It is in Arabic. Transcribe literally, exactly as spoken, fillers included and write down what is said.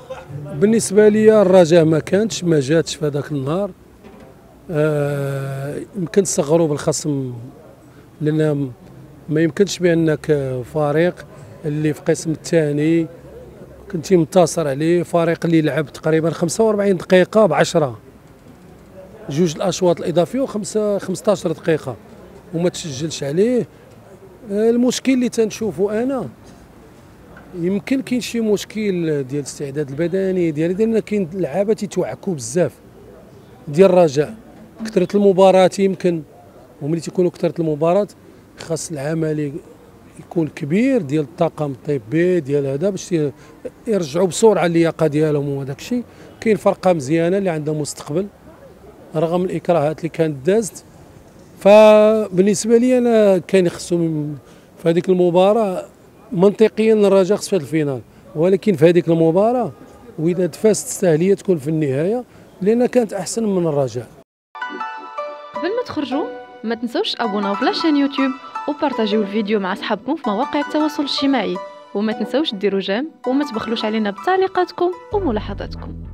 بالنسبه لي الرجاء ما كانتش ما جاتش في هذاك النهار. آه يمكن صغروا بالخصم، لان ما يمكنش بانك فريق اللي في القسم الثاني كنتي منتصر عليه، فريق اللي لعب تقريبا خمسة وأربعين دقيقه ب عشرة، جوج الاشواط الاضافيه وخمسه خمسطاش دقيقه وما تسجلش عليه. آه المشكل اللي تنشوفه انا يمكن كاين شي مشكل ديال الاستعداد البدني ديالي، لان كاين لعابه تيتوعكوا بزاف ديال الرجاء، كثره المباراه يمكن، وملي تيكونوا كثره المباراه خاص العمل يكون كبير ديال الطاقم الطبي ديال هذا باش يرجعوا بسرعه اللياقه ديالهم وهذاك الشيء. كاين فرقه مزيانه اللي عندها مستقبل رغم الاكراهات اللي كانت دازت. فبالنسبه لي انا كان خصهم في هذيك المباراه منطقيا الرجاء خصو في الفينال، ولكن في هذيك المباراه واذا تفازت تستاهل تكون في النهايه لان كانت احسن من الرجاء. قبل ما تخرجوا ما تنسوش ابوناو في لاشين يوتيوب وبارطاجيو الفيديو مع اصحابكم في مواقع التواصل الاجتماعي، وما تنسوش ديروا جيم وما تبخلوش علينا بتعليقاتكم وملاحظاتكم.